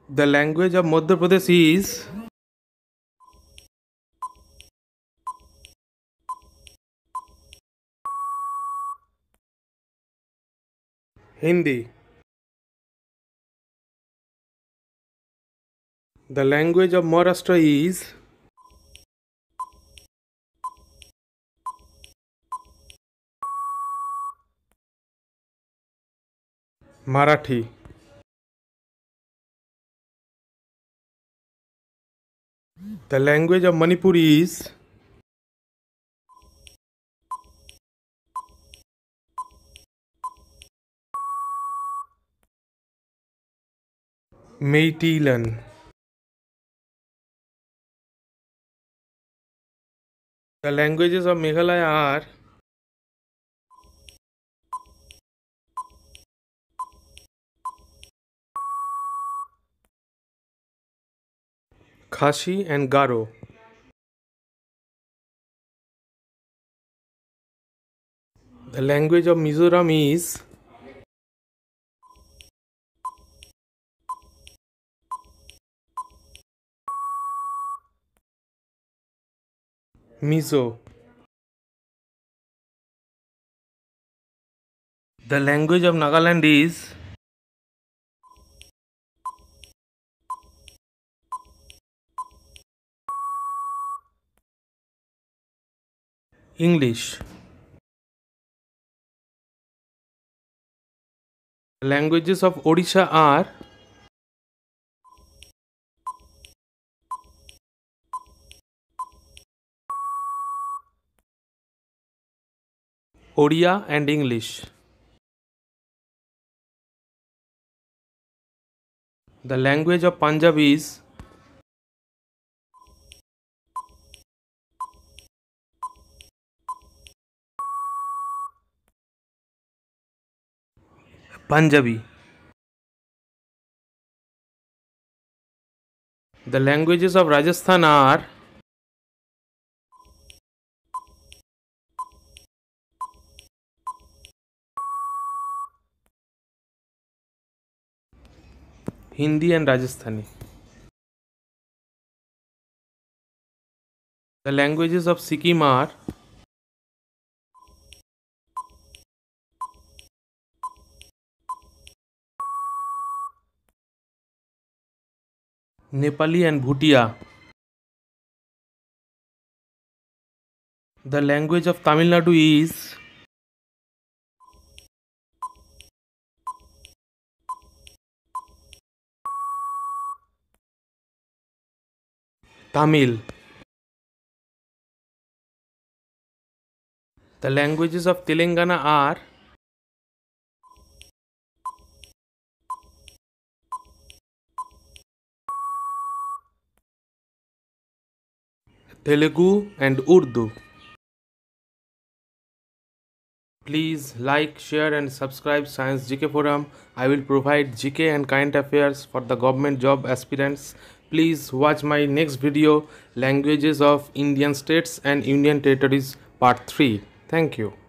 The language of Madhya Pradesh is Hindi. The language of Maharashtra is Marathi. The language of Manipur is Meiteilon. The languages of Meghalaya are Khashi and Garo. The language of Mizoram is Mizo. The language of Nagaland is English. The languages of Odisha are Odia and English. The language of Punjab is Punjabi. The languages of Rajasthan are Hindi and Rajasthani. The languages of Sikkim are Nepali and Bhutia. The language of Tamil Nadu is Tamil. The languages of Telangana are Telugu and Urdu. Please like, share and subscribe Science GK Forum. I will provide GK and current affairs for the government job aspirants. Please watch my next video, Languages of Indian States and Union Territories Part 3. Thank you.